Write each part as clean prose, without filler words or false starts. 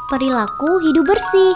Perilaku hidup bersih.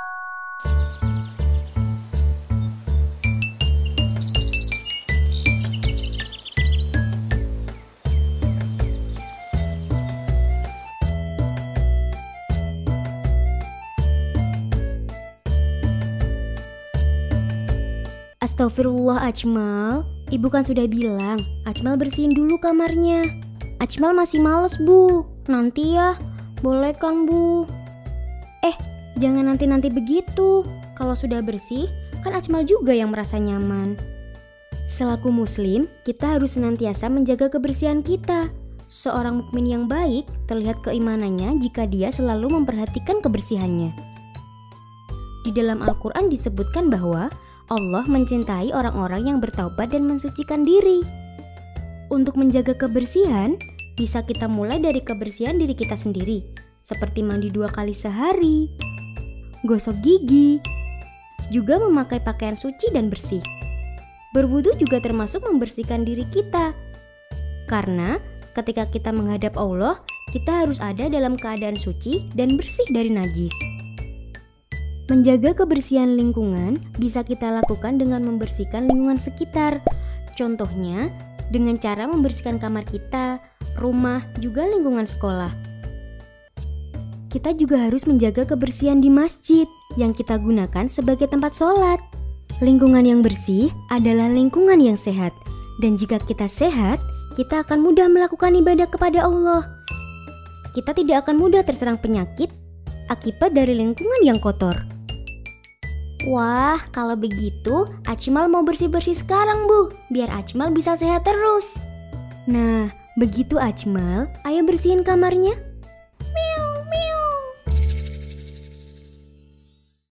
Astagfirullah Ajmal, ibu kan sudah bilang Ajmal bersihin dulu kamarnya. Ajmal masih males bu, nanti ya. Boleh kan bu? Jangan nanti-nanti begitu. Kalau sudah bersih, kan Ajmal juga yang merasa nyaman. Selaku muslim, kita harus senantiasa menjaga kebersihan kita. Seorang mukmin yang baik terlihat keimanannya jika dia selalu memperhatikan kebersihannya. Di dalam Al-Quran disebutkan bahwa Allah mencintai orang-orang yang bertaubat dan mensucikan diri. Untuk menjaga kebersihan, bisa kita mulai dari kebersihan diri kita sendiri, seperti mandi 2 kali sehari, gosok gigi, juga memakai pakaian suci dan bersih. Berwudu juga termasuk membersihkan diri kita. Karena ketika kita menghadap Allah, kita harus ada dalam keadaan suci dan bersih dari najis. Menjaga kebersihan lingkungan bisa kita lakukan dengan membersihkan lingkungan sekitar. Contohnya, dengan cara membersihkan kamar kita, rumah, juga lingkungan sekolah. Kita juga harus menjaga kebersihan di masjid yang kita gunakan sebagai tempat sholat. Lingkungan yang bersih adalah lingkungan yang sehat. Dan jika kita sehat, kita akan mudah melakukan ibadah kepada Allah. Kita tidak akan mudah terserang penyakit akibat dari lingkungan yang kotor. Wah, kalau begitu Ajmal mau bersih-bersih sekarang bu, biar Ajmal bisa sehat terus. Nah, begitu Ajmal, ayo bersihin kamarnya.